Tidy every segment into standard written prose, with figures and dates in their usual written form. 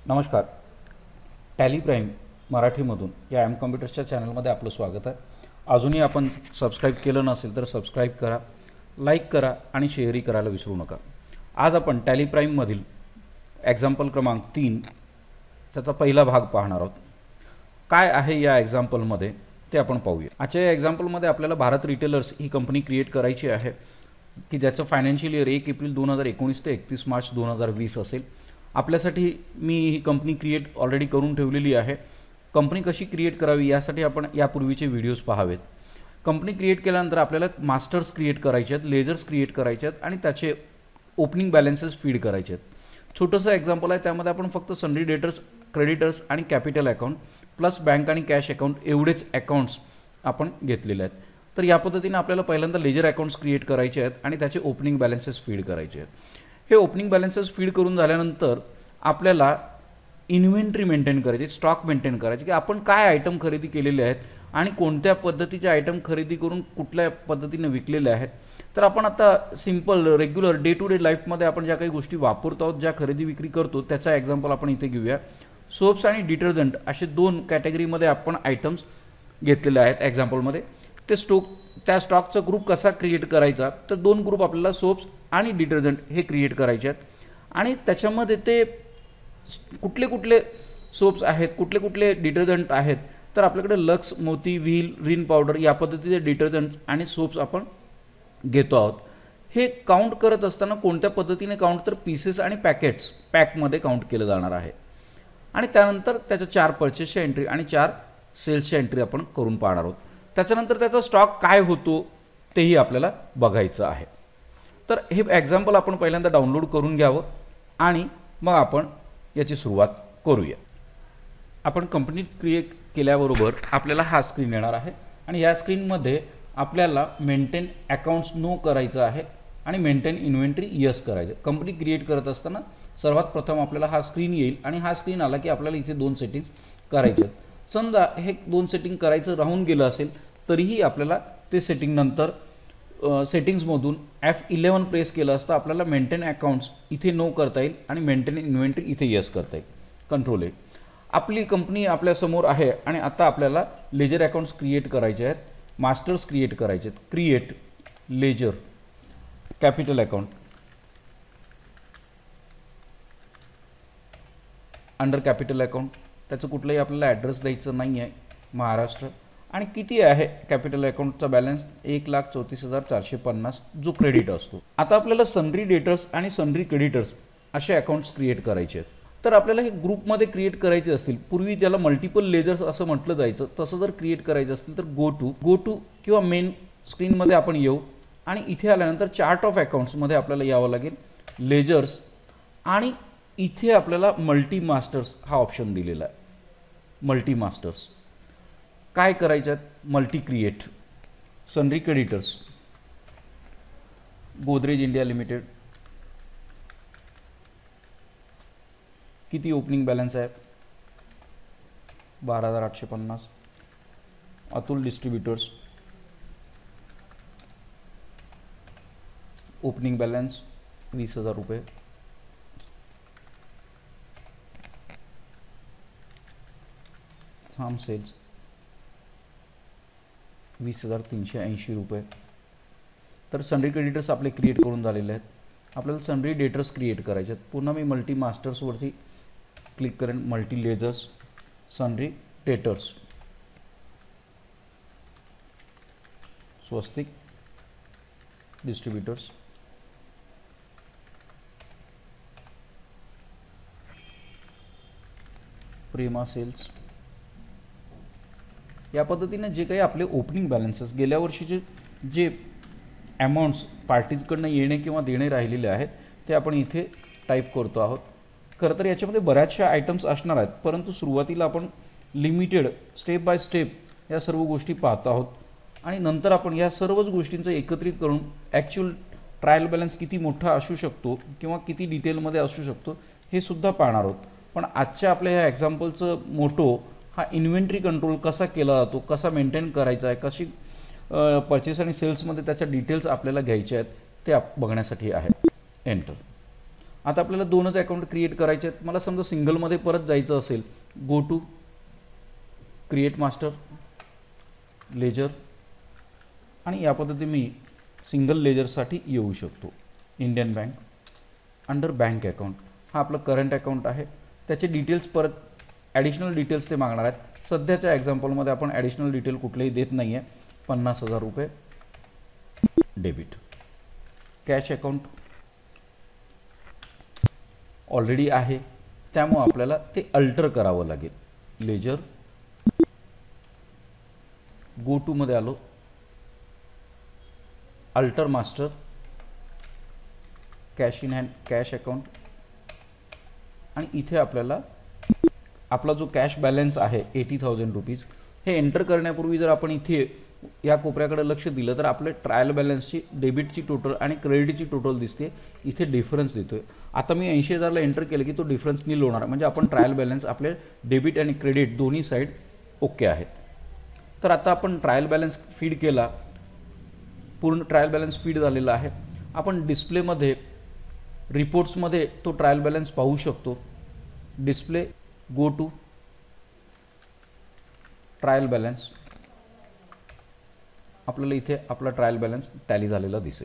नमस्कार. Tally prime मराठीमधून या एम कॉम्प्युटर्सच्या चॅनलमध्ये आपलं स्वागत आहे. अजूनही आपण सबस्क्राईब केलं नसेल तर सबस्क्राईब करा, लाईक करा आणि शेअरही करायला विसरू नका. आज आपण टॅली प्राईममधील एक्झाम्पल क्रमांक 3 त्याचा पहिला भाग पाहणार आहोत. काय आहे या एक्झाम्पलमध्ये ते आपण पाहूया. आजच्या या एक्झाम्पलमध्ये आपल्याला भारत रिटेलर्स ही कंपनी क्रिएट करायची आहे की ज्याचं फायनान्शियल इयर 1 एप्रिल 2019 ते 31 मार्च 2020 असेल. आपल्यासाठी मी ही कंपनी क्रिएट ऑलरेडी करून ठेवलेली आहे. कंपनी कशी क्रिएट करावी यासाठी आपण यापूर्वीचे व्हिडिओज पाहावेत. कंपनी क्रिएट केल्यानंतर आपल्याला मास्टर्स क्रिएट करायचे आहेत, लेजर्स क्रिएट करायचे आहेत आणि त्याचे ओपनिंग बॅलन्सेस फीड करायचे आहेत. छोटंसं एक्झाम्पल आहे, त्यामध्ये आपण फक्त सन्ड्री डेटर्स, क्रेडिटर्स आणि कॅपिटल अकाउंट प्लस बँक आणि कॅश अकाउंट एवढेच अकाउंट्स आपण घेतलेले आहेत. तर या पद्धतीने आपल्याला पहिल्यांदा लेजर अकाउंट्स क्रिएट करायचे आहेत आणि त्याचे ओपनिंग बॅलन्सेस फीड करायचे आहेत. हे ओपनिंग बॅलन्सेस फीड करून झाल्यानंतर आपल्याला इन्व्हेंटरी मेंटेन करायची, स्टॉक मेंटेन करायची की आपण काय आयटम खरेदी केलेले आहेत आणि कोणत्या पद्धतीचे आयटम खरेदी करून कुठल्या पद्धतीने विकलेले आहेत. तर आपण आता simple regular day to day लाईफमध्ये आपण ज्या काही गोष्टी वापरतो आहोत, ज्या खरेदी विक्री करतो, त्याचा एक्झाम्पल आपण इथे घेऊया. सोप्स आणि डिटर्जंट असे दोन कॅटेगरीमध्ये आपण आयटम्स घेतलेले आहेत एक्झाम्पलमध्ये. त्या स्टॉकचा ग्रुप कसा क्रिएट करायचा, तर दोन ग्रुप आपल्याला सोप्स आणि डिटर्जंट हे क्रिएट करायचे आहेत आणि त्याच्यामध्ये ते कुठले कुठले सोप्स आहेत, कुठले कुठले डिटर्जंट आहेत. तर आपल्याकडे लक्स, मोती, व्हील, रिन पावडर या पद्धतीचे डिटर्जंट्स आणि सोप्स आपण घेतो आहोत. हे काउंट करत असताना कोणत्या पद्धतीने काउंट, तर पीसेस आणि पॅकेट्स पॅकमध्ये काउंट केलं जाणार आहे. आणि त्यानंतर त्याच्या 4 परचेसच्या एंट्री आणि 4 सेल्सच्या एंट्री आपण करून पाहणार आहोत. त्याच्यानंतर त्याचा स्टॉक काय होतो तेही आपल्याला बघायचं आहे. तर हे एक्झाम्पल आपण पहिल्यांदा डाउनलोड करून घ्यावं आणि मग आपण याची सुरुवात करूया. आपण कंपनी क्रिएट केल्याबरोबर आपल्याला हा स्क्रीन येणार आहे आणि या स्क्रीनमध्ये आपल्याला मेंटेन अकाउंट्स नो करायचं आहे आणि मेंटेन इन्व्हेंटरी यस करायचं. कंपनी क्रिएट करत असताना सर्वात प्रथम आपल्याला हा स्क्रीन येईल आणि हा स्क्रीन आला की आपल्याला इथे 2 सेटिंग करायचे आहेत. समजा हे 2 सेटिंग करायचं राहून गेलं असेल तरीही आपल्याला ते सेटिंग नंतर सेटिंग्समधून F11 प्रेस केलं असतं आपल्याला मेंटेन अकाउंट्स इथे नो करता येईल आणि मेंटेन इन्व्हेंटरी इथे यस करता येईल. Control A. आपली कंपनी आपल्यासमोर आहे आणि आता आपल्याला लेजर अकाउंट्स क्रिएट करायचे आहेत, मास्टर्स क्रिएट करायचे आहेत. Create ledger capital account. Under capital account त्याचं कुठलंही आपल्याला ॲड्रेस द्यायचं नाही आहे, महाराष्ट्र. आणि किती आहे कॅपिटल अकाउंटचा बॅलन्स, 1,34,450 जो क्रेडिट असतो. आता आपल्याला सन्ड्री डेटर्स आणि सन्ड्री क्रेडिटर्स असे अकाउंट्स क्रिएट करायचे आहेत. तर आपल्याला हे ग्रुपमध्ये क्रिएट करायचे असतील, पूर्वी त्याला मल्टिपल लेजर्स असं म्हटलं जायचं, तसं जर क्रिएट करायचं असतील तर गो टू किंवा मेन स्क्रीनमध्ये आपण येऊ आणि इथे आल्यानंतर चार्ट ऑफ अकाउंट्समध्ये आपल्याला यावं लागेल, लेजर्स आणि इथे आपल्याला मल्टी मास्टर्स हा ऑप्शन दिलेला आहे. मल्टी मास्टर्स काय करायचं आहे, multi create. Sundry creditors Godrej India limited, किती ओपनिंग बॅलन्स आहे, 12,850. अतुल डिस्ट्रीब्युटर्स ओपनिंग बॅलन्स 20,000 रुपये. फार्म सेल्स 20,380 रुपये. तर सन्ड्री क्रेडिटर्स आपले क्रिएट करून झालेले आहेत. आपल्याला सन्ड्री डेटर्स क्रिएट करायचे आहेत. पुन्हा मी मल्टी मास्टर्सवरती क्लिक करेन, multi ledgers, sundry debtors, Swastik distributors, Prema sales. या पद्धतीने जे काही आपले ओपनिंग बॅलन्सेस गेल्या वर्षीचे जे अमाऊंट्स पार्टीजकडनं येणे किंवा देणे राहिलेले आहेत ते आपण इथे टाईप करतो आहोत. खरं तर याच्यामध्ये बऱ्याचशा आयटम्स असणार आहेत, परंतु सुरुवातीला आपण लिमिटेड स्टेप बाय स्टेप या सर्व गोष्टी पाहतो आहोत आणि नंतर आपण या सर्वच गोष्टींचं एकत्रित करून ॲक्च्युअल ट्रायल बॅलन्स किती मोठा असू शकतो किंवा किती डिटेलमध्ये असू शकतो हे सुद्धा पाहणार आहोत. पण आजच्या आपल्या ह्या एक्झाम्पलचं मोटो हा इन्व्हेंटरी कंट्रोल कसा केला जातो, कसा मेंटेन करायचा आहे, कशी परचेस आणि सेल्समध्ये त्याच्या डिटेल्स आपल्याला घ्यायचे आहेत ते बघण्यासाठी आहे. एंटर. आता आपल्याला दोनच अकाउंट क्रिएट करायचे आहेत. मला समजा सिंगलमध्ये परत जायचं असेल, go to create master ledger, आणि या पद्धतीने मी सिंगल लेजरसाठी येऊ शकतो. Indian bank, under bank account, हा आपलं करंट अकाउंट आहे. त्याचे डिटेल्स परत ॲडिशनल डिटेल्स ते मागणार आहेत. सध्याच्या एक्झाम्पलमध्ये आपण ॲडिशनल डिटेल कुठलेही देत नाही आहे. 50,000 रुपये डेबिट. कॅश अकाउंट ऑलरेडी आहे, त्यामुळे आपल्याला ते अल्टर करावं लागेल. लेजर, गो टूमध्ये आलो, alter master, cash in hand, cash account, आणि इथे आपल्याला आपला जो कॅश बॅलन्स आहे 80,000 रुपीज, हे एंटर करण्यापूर्वी जर आपण इथे या कोपऱ्याकडे लक्ष दिलं तर आपले ट्रायल बॅलन्सची, डेबिटची टोटल आणि क्रेडिटची टोटल दिसते. इथे डिफरन्स देतोय. आता मी 80,000ला एंटर केलं की तो डिफरन्स नील होणार, म्हणजे आपण ट्रायल बॅलन्स, आपले डेबिट आणि क्रेडिट दोन्ही साईड ओके आहेत. तर आता आपण ट्रायल बॅलन्स फीड केला, पूर्ण ट्रायल बॅलन्स फीड झालेला आहे. आपण डिस्प्लेमध्ये, रिपोर्ट्समध्ये तो ट्रायल बॅलन्स पाहू शकतो. Display, go to trial balance, आपल्याला इथे आपला ट्रायल बॅलन्स टॅली झालेला दिसेल.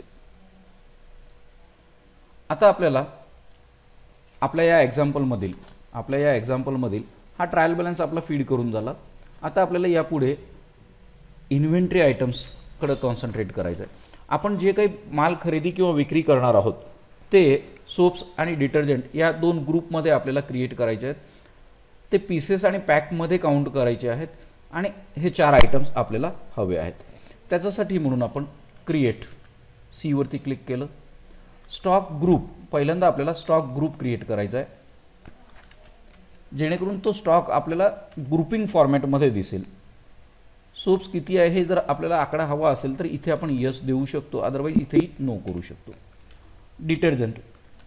आता आपल्याला आपल्या या एक्झाम्पलमधील हा ट्रायल बॅलन्स आपला फीड करून झाला. आता आपल्याला यापुढे इन्व्हेंटरी आयटम्सकडे कॉन्सन्ट्रेट करायचं आहे. आपण जे काही माल खरेदी किंवा विक्री करणार आहोत ते सोप्स आणि डिटर्जंट या दोन ग्रुपमध्ये आपल्याला क्रिएट करायचे आहेत. ते पीसेस आणि पॅकमध्ये काउंट करायचे आहेत, आणि हे 4 आयटम्स आपल्याला हवे आहेत. त्याच्यासाठी म्हणून आपण क्रिएट, सी वरती क्लिक केलं. स्टॉक ग्रुप, पहिल्यांदा आपल्याला स्टॉक ग्रुप क्रिएट करायचा आहे, जेणेकरून तो स्टॉक आपल्याला ग्रुपिंग फॉर्मॅटमध्ये दिसेल. सोप्स किती आहे हे जर आपल्याला आकडा हवा असेल तर इथे आपण यस देऊ शकतो, अदरवाईज इथेही नो करू शकतो. Detergent,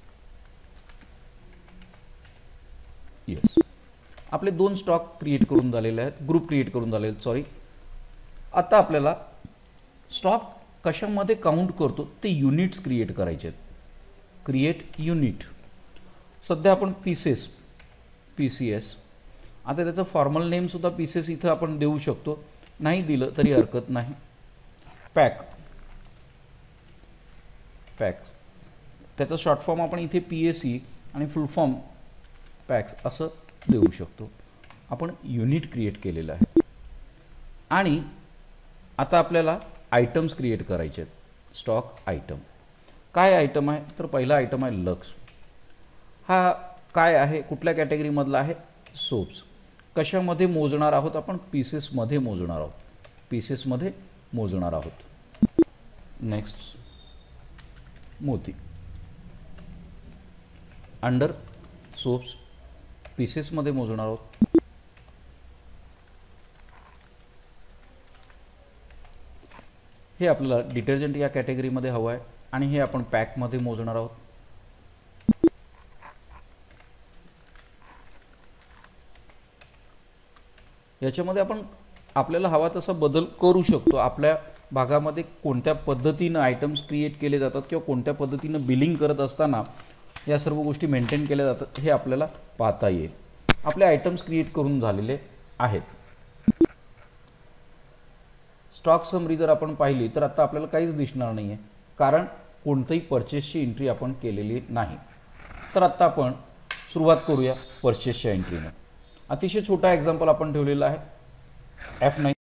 yes. आपले 2 स्टॉक क्रिएट करून झालेले आहेत, ग्रुप क्रिएट करून झालेले आहेत, सॉरी. आता आपल्याला स्टॉक कशामध्ये काउंट करतो ते युनिट्स क्रिएट करायचे आहेत. Create unit. सध्या आपण पीसेस, PCS, आता त्याचं फॉर्मल नेम सुद्धा पीसेस इथं आपण देऊ शकतो, नाही दिलं तरी हरकत नाही. पॅक, पॅक्स, त्याचा शॉर्ट फॉर्म आपण इथे PAC आणि फुल फॉर्म पॅक्स असं देऊ शकतो. आपण युनिट क्रिएट केलेलं आहे. आणि आता आपल्याला आयटम्स क्रिएट करायचे आहेत. स्टॉक आयटम, काय आयटम आहे तर पहिला आयटम आहे लक्स. हा काय आहे, कुठल्या कॅटेगरीमधला आहे, सोप्स. कशामध्ये मोजणार आहोत आपण, पीसेसमध्ये मोजणार आहोत, पीसेसमध्ये मोजणार आहोत. नेक्स्ट मोती, अंडर सोप्स, पीसेसमध्ये मोजणार आहोत. हे आपल्याला डिटर्जंट या कॅटेगरीमध्ये हवं आहे, आणि हे आपण पॅकमध्ये मोजणार आहोत. याच्यामध्ये आपण आपल्याला हवा तसा बदल करू शकतो. आपल्या भागामध्ये कोणत्या पद्धतीनं आयटम्स क्रिएट केले जातात किंवा कोणत्या पद्धतीनं बिलिंग करत असताना या सर्व गोष्टी मेंटेन केल्या जातात हे आपल्याला पाहता येईल. आपले आयटम्स क्रिएट करून झालेले आहेत. स्टॉक समरी जर आपण पाहिली तर आता आपल्याला काहीच दिसणार नाही आहे, कारण कोणतीही परचेसची एंट्री आपण केलेली नाही. तर आता आपण सुरुवात करूया परचेसच्या एंट्रीने. अतिशय छोटा एक्झाम्पल आपण ठेवलेला आहे. F9